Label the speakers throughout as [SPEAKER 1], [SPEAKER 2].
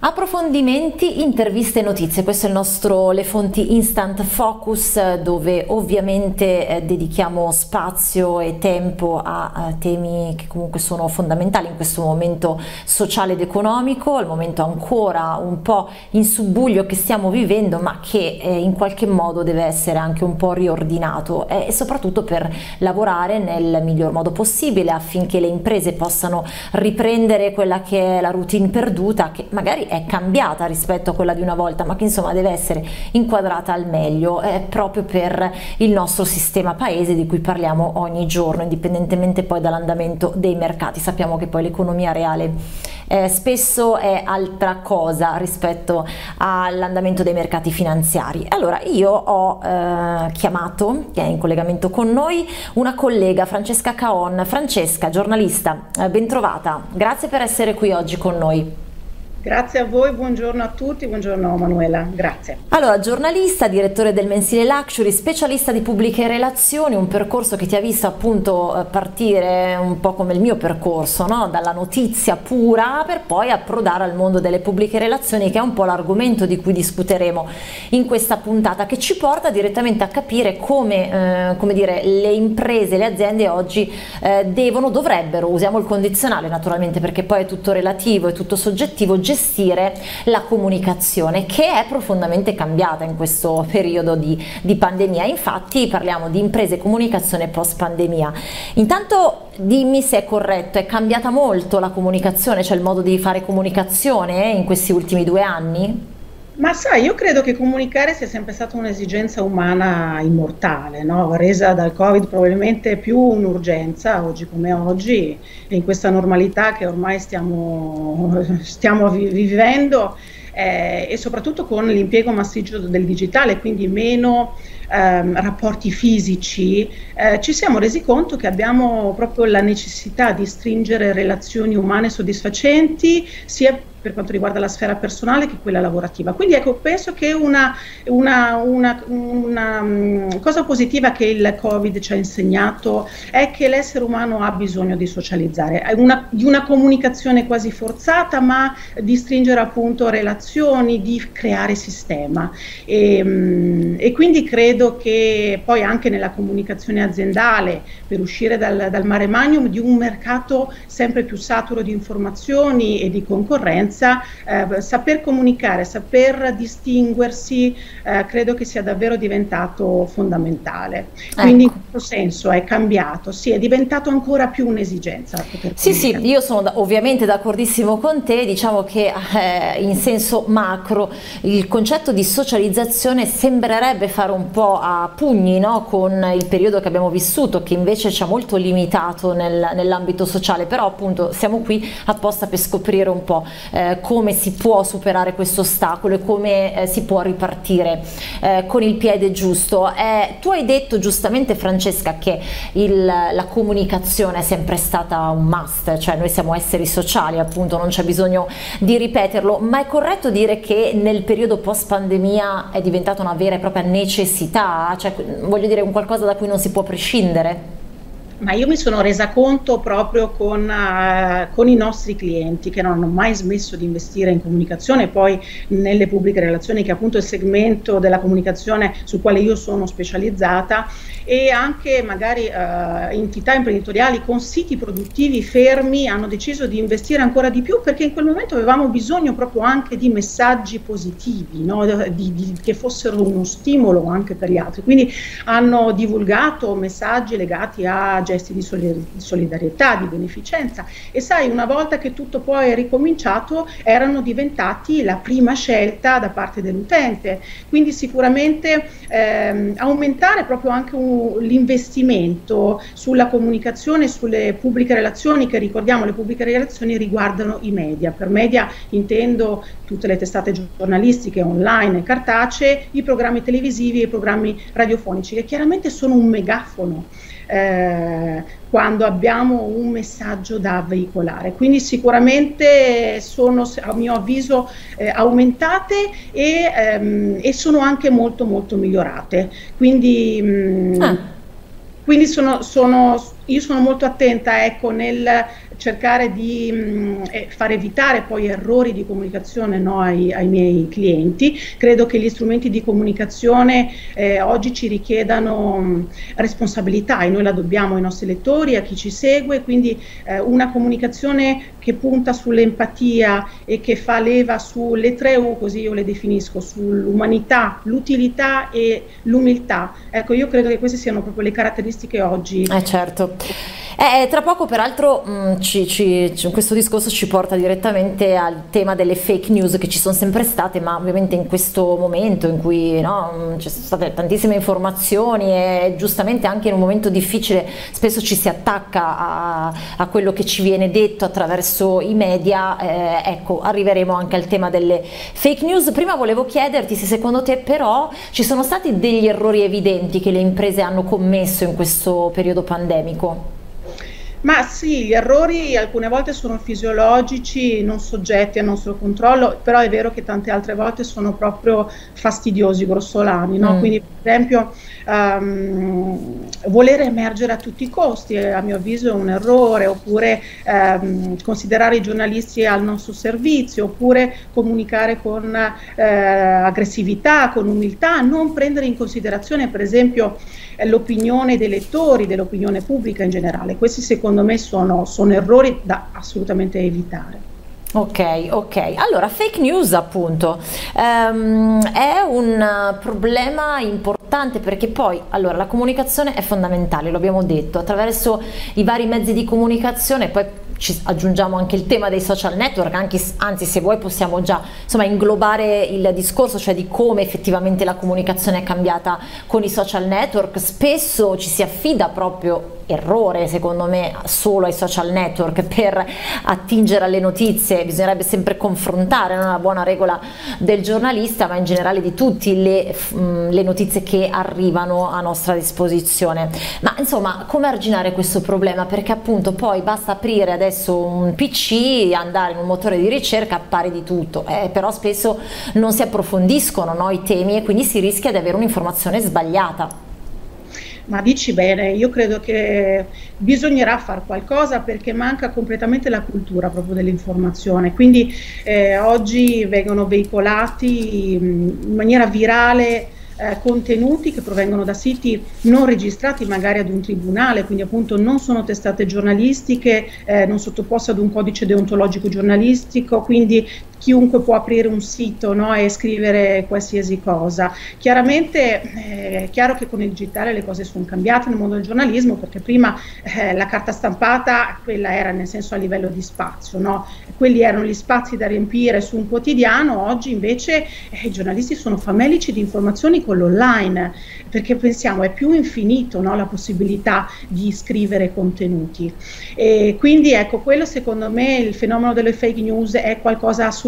[SPEAKER 1] Approfondimenti, interviste e notizie, questo è il nostro Le Fonti Instant Focus, dove ovviamente dedichiamo spazio e tempo a temi che comunque sono fondamentali in questo momento sociale ed economico, al momento ancora un po' in subbuglio che stiamo vivendo, ma che in qualche modo deve essere anche un po' riordinato e soprattutto per lavorare nel miglior modo possibile affinché le imprese possano riprendere quella che è la routine perduta, che magari è cambiata rispetto a quella di una volta, ma che insomma deve essere inquadrata al meglio proprio per il nostro sistema paese di cui parliamo ogni giorno, indipendentemente poi dall'andamento dei mercati. Sappiamo che poi l'economia reale spesso è altra cosa rispetto all'andamento dei mercati finanziari. Allora io ho chiamato, che è in collegamento con noi, una collega, Francesca Caon. Francesca, giornalista, bentrovata, grazie per essere qui oggi con noi.
[SPEAKER 2] Grazie a voi, buongiorno a tutti, buongiorno Manuela, grazie.
[SPEAKER 1] Allora, giornalista, direttore del mensile Luxury, specialista di pubbliche relazioni, un percorso che ti ha visto appunto partire un po' come il mio percorso, no? Dalla notizia pura per poi approdare al mondo delle pubbliche relazioni, che è un po' l'argomento di cui discuteremo in questa puntata, che ci porta direttamente a capire come dire, le imprese, le aziende oggi dovrebbero, usiamo il condizionale naturalmente perché poi è tutto relativo, è tutto soggettivo, gestire la comunicazione, che è profondamente cambiata in questo periodo di pandemia. Infatti parliamo di imprese e comunicazione post pandemia. Intanto dimmi se è corretto, è cambiata molto la comunicazione, cioè il modo di fare comunicazione in questi ultimi 2 anni?
[SPEAKER 2] Ma sai, io credo che comunicare sia sempre stata un'esigenza umana immortale, no? Resa dal Covid probabilmente più un'urgenza, oggi come oggi, in questa normalità che ormai stiamo vivendo, e soprattutto con l'impiego massiccio del digitale, quindi meno rapporti fisici, ci siamo resi conto che abbiamo proprio la necessità di stringere relazioni umane soddisfacenti, sia per quanto riguarda la sfera personale che quella lavorativa. Quindi ecco, penso che una cosa positiva che il Covid ci ha insegnato è che l'essere umano ha bisogno di socializzare, di una comunicazione quasi forzata, ma di stringere appunto relazioni, di creare sistema. E quindi credo che poi anche nella comunicazione aziendale, per uscire dal mare magnum di un mercato sempre più saturo di informazioni e di concorrenza, saper comunicare, saper distinguersi, credo che sia davvero diventato fondamentale. Quindi in questo senso è cambiato, sì, è diventato ancora più un'esigenza.
[SPEAKER 1] Sì, io sono ovviamente d'accordissimo con te, diciamo che in senso macro il concetto di socializzazione sembrerebbe fare un po' a pugni, no? Con il periodo che abbiamo vissuto, che invece ci ha molto limitato nell'ambito sociale, però appunto siamo qui apposta per scoprire un po' come si può superare questo ostacolo e come si può ripartire con il piede giusto. Tu hai detto giustamente, Francesca, che la comunicazione è sempre stata un must, cioè noi siamo esseri sociali, appunto, non c'è bisogno di ripeterlo, ma è corretto dire che nel periodo post pandemia è diventata una vera e propria necessità, cioè voglio dire un qualcosa da cui non si può prescindere?
[SPEAKER 2] Ma io mi sono resa conto proprio con i nostri clienti che non hanno mai smesso di investire in comunicazione, poi nelle pubbliche relazioni, che è appunto il segmento della comunicazione sul quale io sono specializzata, e anche magari entità imprenditoriali con siti produttivi fermi hanno deciso di investire ancora di più, perché in quel momento avevamo bisogno proprio anche di messaggi positivi, no? Che fossero uno stimolo anche per gli altri. Quindi hanno divulgato messaggi legati a gesti di solidarietà, di beneficenza, e sai, una volta che tutto poi è ricominciato erano diventati la prima scelta da parte dell'utente. Quindi sicuramente aumentare proprio anche l'investimento sulla comunicazione, sulle pubbliche relazioni, che ricordiamo le pubbliche relazioni riguardano i media. Per media intendo tutte le testate giornalistiche online e cartacee, i programmi televisivi e i programmi radiofonici, che chiaramente sono un megafono quando abbiamo un messaggio da veicolare. Quindi sicuramente sono, a mio avviso, aumentate e sono anche molto molto migliorate. Quindi sono io sono molto attenta, ecco, nel cercare di far evitare poi errori di comunicazione, no, ai miei clienti. Credo che gli strumenti di comunicazione oggi ci richiedano responsabilità, e noi la dobbiamo ai nostri lettori, a chi ci segue, quindi una comunicazione che punta sull'empatia e che fa leva sulle 3 U, così io le definisco, sull'umanità, l'utilità e l'umiltà. Ecco, io credo che queste siano proprio le caratteristiche oggi.
[SPEAKER 1] Certo. Tra poco peraltro questo discorso ci porta direttamente al tema delle fake news, che ci sono sempre state, ma ovviamente in questo momento in cui, no, ci sono state tantissime informazioni e giustamente anche in un momento difficile spesso ci si attacca a quello che ci viene detto attraverso i media. Ecco, arriveremo anche al tema delle fake news. Prima volevo chiederti se secondo te però ci sono stati degli errori evidenti che le imprese hanno commesso in questo periodo pandemico.
[SPEAKER 2] Ma sì, gli errori alcune volte sono fisiologici, non soggetti al nostro controllo, però è vero che tante altre volte sono proprio fastidiosi, grossolani, no? Quindi per esempio voler emergere a tutti i costi, a mio avviso è un errore, oppure considerare i giornalisti al nostro servizio, oppure comunicare con aggressività, con umiltà, non prendere in considerazione per esempio l'opinione dei lettori, dell'opinione pubblica in generale. Questi secondo me sono errori da assolutamente evitare.
[SPEAKER 1] Ok, allora fake news appunto è un problema importante, perché poi allora la comunicazione è fondamentale, lo abbiamo detto, attraverso i vari mezzi di comunicazione. Poi ci aggiungiamo anche il tema dei social network, anzi se vuoi possiamo già insomma inglobare il discorso, cioè di come effettivamente la comunicazione è cambiata con i social network. Spesso ci si affida, proprio errore secondo me, solo ai social network per attingere alle notizie. Bisognerebbe sempre confrontare, non è una buona regola del giornalista, ma in generale di tutti le notizie che arrivano a nostra disposizione. Ma insomma, come arginare questo problema? Perché appunto poi basta aprire adesso un PC, andare in un motore di ricerca, appare di tutto, però spesso non si approfondiscono, no, i temi, e quindi si rischia di avere un'informazione sbagliata.
[SPEAKER 2] Ma dici bene, io credo che bisognerà fare qualcosa, perché manca completamente la cultura proprio dell'informazione. Quindi oggi vengono veicolati in maniera virale contenuti che provengono da siti non registrati magari ad un tribunale, quindi appunto non sono testate giornalistiche, non sottoposte ad un codice deontologico giornalistico, quindi chiunque può aprire un sito, no, e scrivere qualsiasi cosa. Chiaramente è chiaro che con il digitale le cose sono cambiate nel mondo del giornalismo, perché prima la carta stampata, quella era nel senso a livello di spazio, no? Quelli erano gli spazi da riempire su un quotidiano. Oggi invece i giornalisti sono famelici di informazioni con l'online, perché pensiamo è più infinito, no, la possibilità di scrivere contenuti. E quindi ecco, quello secondo me, il fenomeno delle fake news è qualcosa assolutamente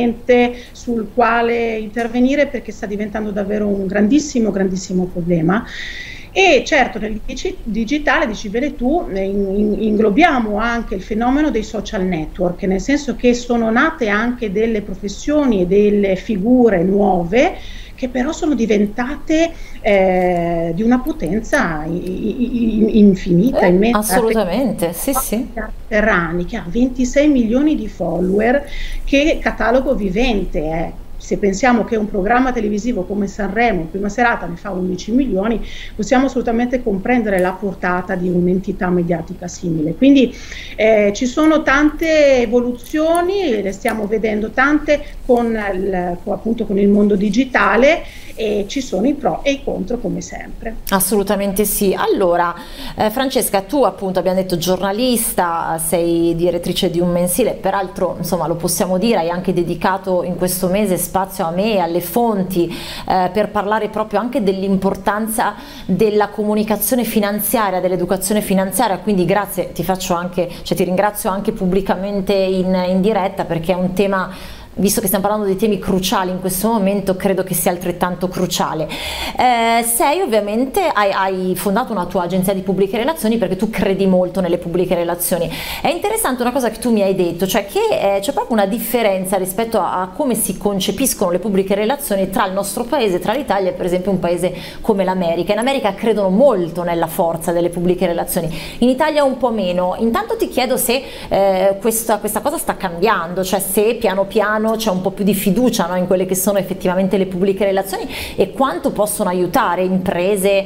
[SPEAKER 2] sul quale intervenire, perché sta diventando davvero un grandissimo problema. E certo nel digitale, dici bene tu, inglobiamo anche il fenomeno dei social network, nel senso che sono nate anche delle professioni e delle figure nuove che però sono diventate di una potenza infinita, immensa.
[SPEAKER 1] Assolutamente, sì.
[SPEAKER 2] Ferrani, che ha 26 milioni di follower, che catalogo vivente è. Se pensiamo che un programma televisivo come Sanremo, prima serata, ne fa 11 milioni, possiamo assolutamente comprendere la portata di un'entità mediatica simile. Quindi ci sono tante evoluzioni, le stiamo vedendo tante appunto con il mondo digitale, e ci sono i pro e i contro come sempre.
[SPEAKER 1] Assolutamente sì. Allora Francesca, tu appunto abbiamo detto giornalista, sei direttrice di un mensile, peraltro insomma lo possiamo dire, hai anche dedicato in questo mese spazio a me, alle fonti, per parlare proprio anche dell'importanza della comunicazione finanziaria, dell'educazione finanziaria. Quindi grazie, ti ringrazio anche pubblicamente in diretta, perché è un tema visto che stiamo parlando di temi cruciali in questo momento, credo che sia altrettanto cruciale. Sei ovviamente, hai fondato una tua agenzia di pubbliche relazioni perché tu credi molto nelle pubbliche relazioni. È interessante una cosa che tu mi hai detto, cioè che c'è proprio una differenza rispetto a come si concepiscono le pubbliche relazioni tra il nostro paese, tra l'Italia e per esempio un paese come l'America. In America credono molto nella forza delle pubbliche relazioni, in Italia un po' meno. Intanto ti chiedo se questa cosa sta cambiando, cioè se piano piano c'è un po' più di fiducia, no, in quelle che sono effettivamente le pubbliche relazioni e quanto possono aiutare imprese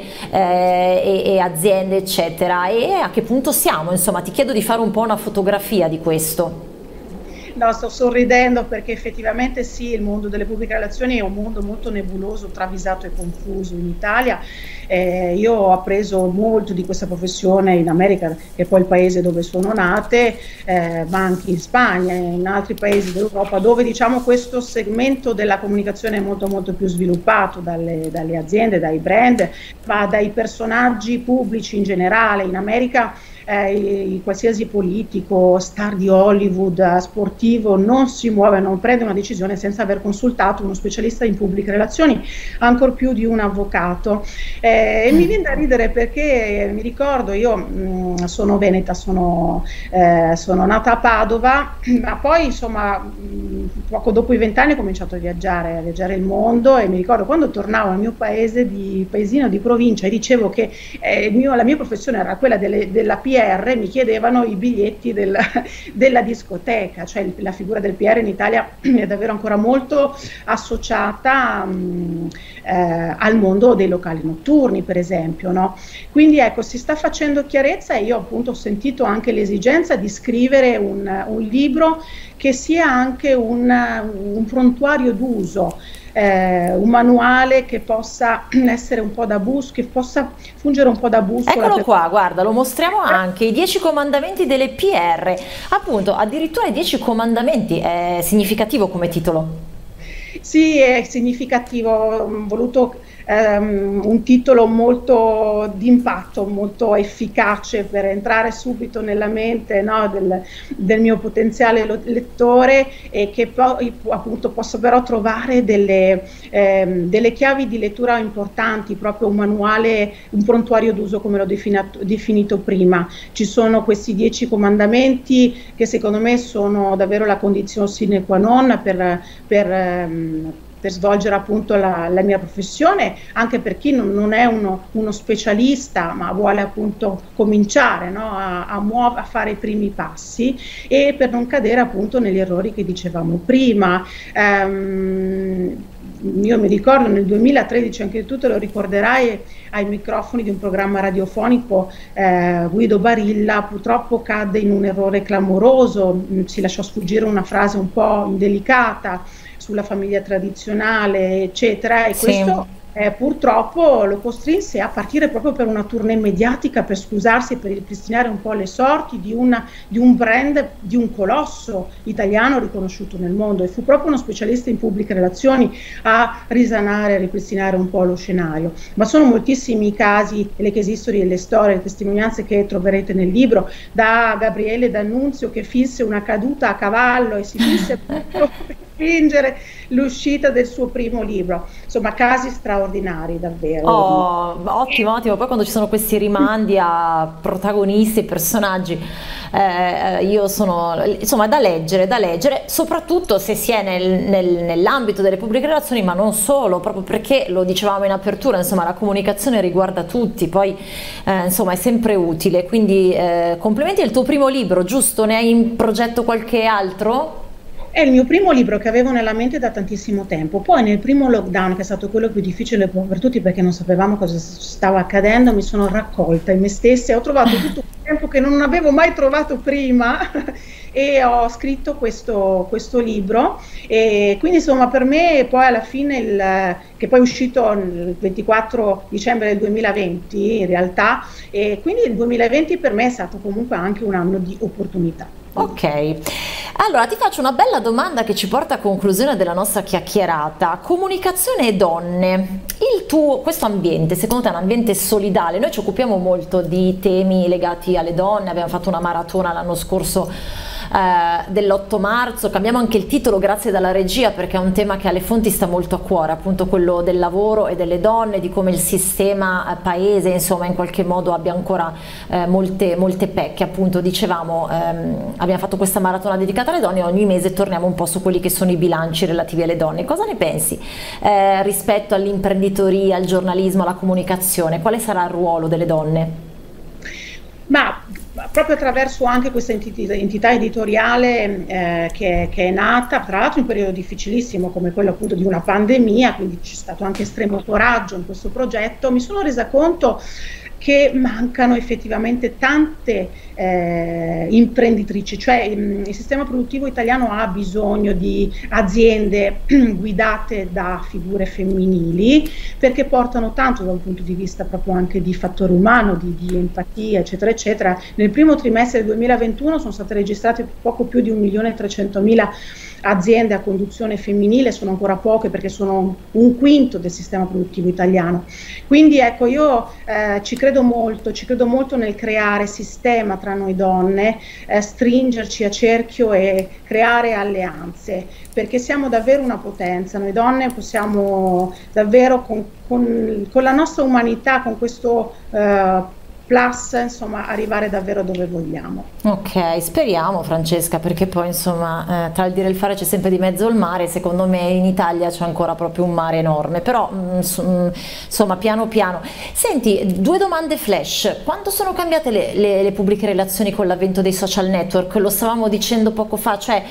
[SPEAKER 1] e aziende eccetera, e a che punto siamo, insomma ti chiedo di fare un po' una fotografia di questo.
[SPEAKER 2] No, sto sorridendo perché effettivamente sì, il mondo delle pubbliche relazioni è un mondo molto nebuloso, travisato e confuso in Italia. Io ho appreso molto di questa professione in America, che è poi il paese dove sono nate, ma anche in Spagna e in altri paesi d'Europa, dove diciamo questo segmento della comunicazione è molto molto più sviluppato dalle aziende, dai brand, ma dai personaggi pubblici in generale. In America qualsiasi politico, star di Hollywood, sportivo non si muove, non prende una decisione senza aver consultato uno specialista in pubbliche relazioni, ancor più di un avvocato. E mi viene da ridere perché mi ricordo, io sono veneta, sono nata a Padova, ma poi insomma poco dopo i 20 anni ho cominciato a viaggiare il mondo, e mi ricordo quando tornavo al mio paese, paesino di provincia, e dicevo che la mia professione era quella della PR, mi chiedevano i biglietti della discoteca, cioè la figura del PR in Italia è davvero ancora molto associata al mondo dei locali notturni, per esempio, no? Quindi ecco, si sta facendo chiarezza, e io appunto ho sentito anche l'esigenza di scrivere un libro che sia anche un prontuario d'uso, un manuale che possa essere un po' da che possa fungere un po' da bussola.
[SPEAKER 1] Eccolo qua, guarda, lo mostriamo anche, i 10 comandamenti delle PR, appunto, addirittura i 10 comandamenti, è significativo come titolo.
[SPEAKER 2] Sì, è significativo, ho voluto un titolo molto d'impatto, molto efficace per entrare subito nella mente, no, del mio potenziale lettore, e che poi appunto posso però trovare delle chiavi di lettura importanti, proprio un manuale, un prontuario d'uso come l'ho definito prima. Ci sono questi 10 comandamenti che secondo me sono davvero la condizione sine qua non per svolgere appunto la mia professione, anche per chi non è uno specialista ma vuole appunto cominciare, no, a fare i primi passi, e per non cadere appunto negli errori che dicevamo prima. Io mi ricordo nel 2013, anche tu te lo ricorderai, ai microfoni di un programma radiofonico, Guido Barilla purtroppo cadde in un errore clamoroso, si lasciò sfuggire una frase un po' indelicata sulla famiglia tradizionale, eccetera, e sì, questo purtroppo lo costrinse a partire proprio per una tournée mediatica per scusarsi e per ripristinare un po' le sorti di un brand, di un colosso italiano riconosciuto nel mondo, e fu proprio uno specialista in pubbliche relazioni a risanare, a ripristinare un po' lo scenario. Ma sono moltissimi i casi, le case history e le storie, le testimonianze che troverete nel libro, da Gabriele D'Annunzio che finse una caduta a cavallo e si finse per fingere l'uscita del suo primo libro. Insomma, casi straordinari davvero.
[SPEAKER 1] Oh, ottimo, ottimo. Poi quando ci sono questi rimandi a protagonisti e personaggi, io sono, insomma, da leggere, soprattutto se si è nell'ambito delle pubbliche relazioni, ma non solo, proprio perché lo dicevamo in apertura, insomma, la comunicazione riguarda tutti, poi insomma è sempre utile. Quindi complimenti, è il tuo primo libro, giusto? Ne hai in progetto qualche altro?
[SPEAKER 2] È il mio primo libro che avevo nella mente da tantissimo tempo. Poi nel primo lockdown, che è stato quello più difficile per tutti perché non sapevamo cosa stava accadendo, mi sono raccolta in me stessa e ho trovato tutto il tempo che non avevo mai trovato prima e ho scritto questo libro. E quindi insomma per me poi alla fine, che poi è uscito il 24 dicembre del 2020 in realtà, e quindi il 2020 per me è stato comunque anche un anno di opportunità.
[SPEAKER 1] Ok, allora ti faccio una bella domanda che ci porta a conclusione della nostra chiacchierata. Comunicazione e donne, questo ambiente, secondo te è un ambiente solidale? Noi ci occupiamo molto di temi legati alle donne, abbiamo fatto una maratona l'anno scorso dell'8 marzo. Cambiamo anche il titolo grazie dalla regia, perché è un tema che alle fonti sta molto a cuore, appunto quello del lavoro e delle donne, di come il sistema paese insomma in qualche modo abbia ancora molte pecche. Appunto dicevamo, abbiamo fatto questa maratona dedicata alle donne e ogni mese torniamo un po' su quelli che sono i bilanci relativi alle donne. Cosa ne pensi rispetto all'imprenditoria, al giornalismo, alla comunicazione? Quale sarà il ruolo delle donne?
[SPEAKER 2] Ma proprio attraverso anche questa entità editoriale che è nata, tra l'altro in un periodo difficilissimo come quello appunto di una pandemia, quindi c'è stato anche estremo coraggio in questo progetto, mi sono resa conto che mancano effettivamente tante imprenditrici, cioè il sistema produttivo italiano ha bisogno di aziende guidate da figure femminili, perché portano tanto da un punto di vista proprio anche di fattore umano, di empatia, eccetera, eccetera. Nel primo trimestre del 2021 sono state registrate poco più di 1.300.000 aziende a conduzione femminile, sono ancora poche perché sono un quinto del sistema produttivo italiano. Quindi ecco, io ci credo molto nel creare sistema tra noi donne, stringerci a cerchio e creare alleanze, perché siamo davvero una potenza, noi donne possiamo davvero con la nostra umanità, con questo plus, insomma, arrivare davvero dove vogliamo.
[SPEAKER 1] Ok, speriamo Francesca, perché poi insomma tra il dire e il fare c'è sempre di mezzo il mare. Secondo me in Italia c'è ancora proprio un mare enorme, però insomma piano piano. Senti, due domande flash: quanto sono cambiate le pubbliche relazioni con l'avvento dei social network? Lo stavamo dicendo poco fa, cioè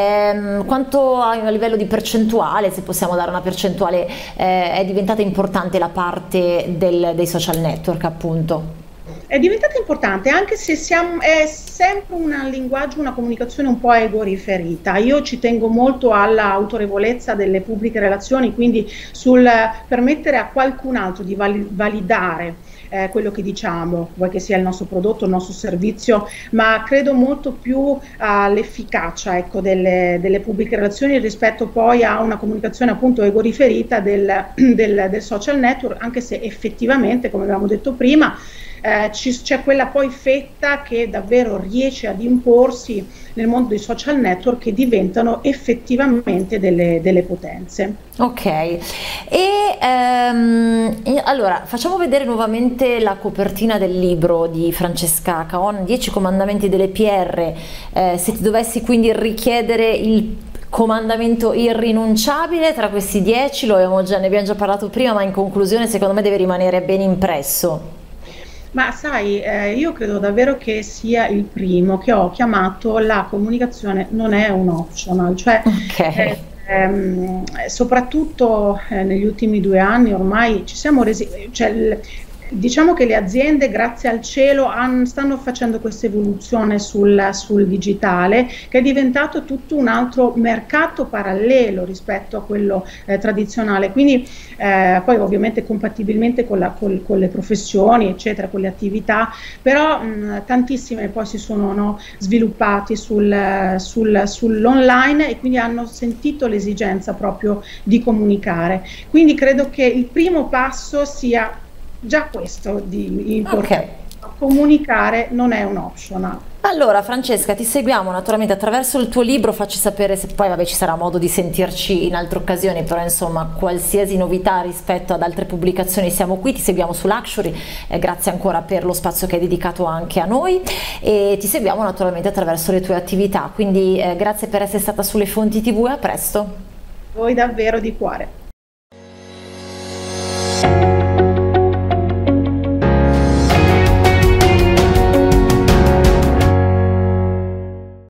[SPEAKER 1] quanto a livello di percentuale, se possiamo dare una percentuale, è diventata importante la parte dei social network, appunto?
[SPEAKER 2] È diventata importante, anche se è sempre un linguaggio, una comunicazione un po' ego-riferita. Io ci tengo molto all'autorevolezza delle pubbliche relazioni, quindi sul permettere a qualcun altro di validare quello che diciamo, vuoi che sia il nostro prodotto, il nostro servizio, ma credo molto più all'efficacia, ecco, delle pubbliche relazioni rispetto poi a una comunicazione appunto ego-riferita del social network, anche se effettivamente, come abbiamo detto prima, c'è quella poi fetta che davvero riesce ad imporsi nel mondo dei social network, che diventano effettivamente delle potenze.
[SPEAKER 1] Ok, e allora facciamo vedere nuovamente la copertina del libro di Francesca Caon, 10 comandamenti delle PR. Se ti dovessi quindi richiedere il comandamento irrinunciabile tra questi 10, ne abbiamo già parlato prima, ma in conclusione secondo me deve rimanere ben impresso.
[SPEAKER 2] Ma sai, io credo davvero che sia il primo, che ho chiamato la comunicazione non è un optional, cioè
[SPEAKER 1] okay.
[SPEAKER 2] Soprattutto negli ultimi 2 anni ormai ci siamo resi, cioè, diciamo che le aziende, grazie al cielo, stanno facendo questa evoluzione sul digitale, che è diventato tutto un altro mercato parallelo rispetto a quello tradizionale, quindi poi ovviamente compatibilmente con le professioni, eccetera, con le attività, però tantissime poi si sono sviluppati sull'online e quindi hanno sentito l'esigenza proprio di comunicare. Quindi credo che il primo passo sia già questo di importante. Okay. Comunicare non è un optional.
[SPEAKER 1] Allora Francesca, ti seguiamo naturalmente attraverso il tuo libro, facci sapere se poi vabbè ci sarà modo di sentirci in altre occasioni, però insomma qualsiasi novità rispetto ad altre pubblicazioni siamo qui, ti seguiamo su Luxury, grazie ancora per lo spazio che hai dedicato anche a noi, e ti seguiamo naturalmente attraverso le tue attività, quindi grazie per essere stata sulle Fonti TV e a presto.
[SPEAKER 2] Voi davvero di cuore.